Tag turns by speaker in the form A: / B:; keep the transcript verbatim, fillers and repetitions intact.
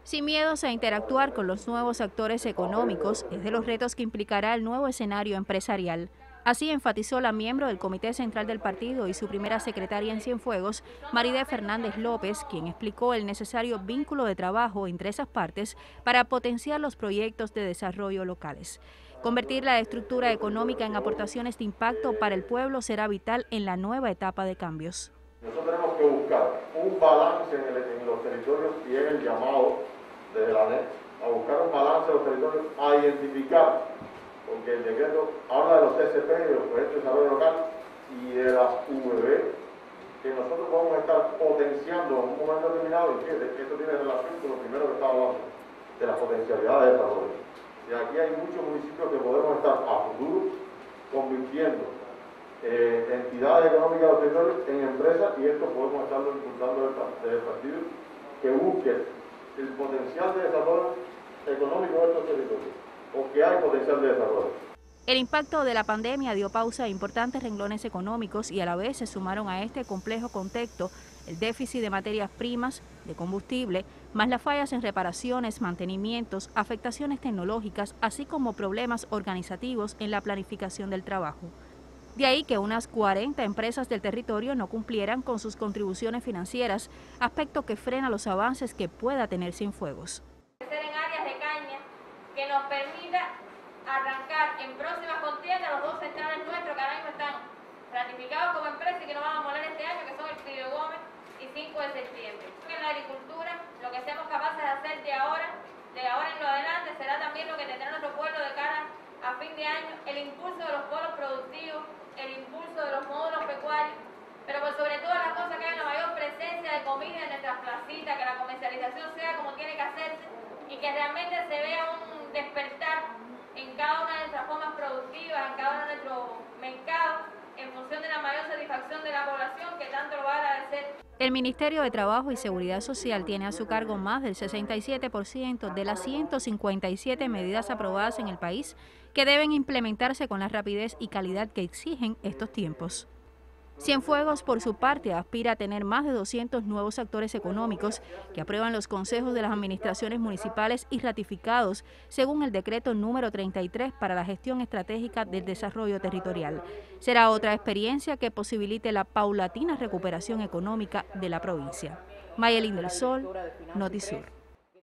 A: Sin miedos a interactuar con los nuevos actores económicos es de los retos que implicará el nuevo escenario empresarial. Así enfatizó la miembro del Comité Central del Partido y su primera secretaria en Cienfuegos, Maridé Fernández López, quien explicó el necesario vínculo de trabajo entre esas partes para potenciar los proyectos de desarrollo locales. Convertir la estructura económica en aportaciones de impacto para el pueblo será vital en la nueva etapa de cambios.
B: Nosotros tenemos que buscar un balance en, el, en los territorios y en el llamado desde la N E C a buscar un balance en los territorios, a identificar, porque el decreto habla de los T C P, de los proyectos de desarrollo local y de las V B, que nosotros vamos a estar potenciando en un momento determinado, y fíjate que esto tiene relación con lo primero que estaba hablando, de las potencialidades de desarrollo. Y aquí hay muchos municipios que podemos estar a futuro convirtiendo eh, entidades económicas de los territorios en empresas, y esto podemos estarlo impulsando desde el partido, que busque el potencial de desarrollo económico de estos territorios, porque hay potencial de desarrollo.
A: El impacto de la pandemia dio pausa a importantes renglones económicos y a la vez se sumaron a este complejo contexto el déficit de materias primas, de combustible, más las fallas en reparaciones, mantenimientos, afectaciones tecnológicas, así como problemas organizativos en la planificación del trabajo. De ahí que unas cuarenta empresas del territorio no cumplieran con sus contribuciones financieras, aspecto que frena los avances que pueda tener Cienfuegos.
C: En áreas de caña que nos permita arrancar en próximas contiendas los dos centrales nuestros que ahora mismo están ratificados como empresa y que nos van a moler este año, que son el Clio Gómez y cinco de septiembre. En la agricultura, lo que seamos capaces de hacer de ahora, de ahora en lo adelante, será también lo que tendrá nuestro pueblo de cara a fin de año, el impulso de los polos productivos, el impulso de los módulos pecuarios, pero por sobre todas las cosas que haya una mayor presencia de comida en nuestras placitas, que la comercialización sea como tiene que hacerse y que realmente se vea un despertar en cada una de nuestras formas productivas, en cada uno de nuestros mercados, en función de la mayor satisfacción de la población que tanto lo va a agradecer.
A: El Ministerio de Trabajo y Seguridad Social tiene a su cargo más del sesenta y siete por ciento de las ciento cincuenta y siete medidas aprobadas en el país que deben implementarse con la rapidez y calidad que exigen estos tiempos. Cienfuegos, por su parte, aspira a tener más de doscientos nuevos actores económicos que aprueban los consejos de las administraciones municipales y ratificados según el decreto número treinta y tres para la gestión estratégica del desarrollo territorial. Será otra experiencia que posibilite la paulatina recuperación económica de la provincia. Mayelín del Sol, Notisur.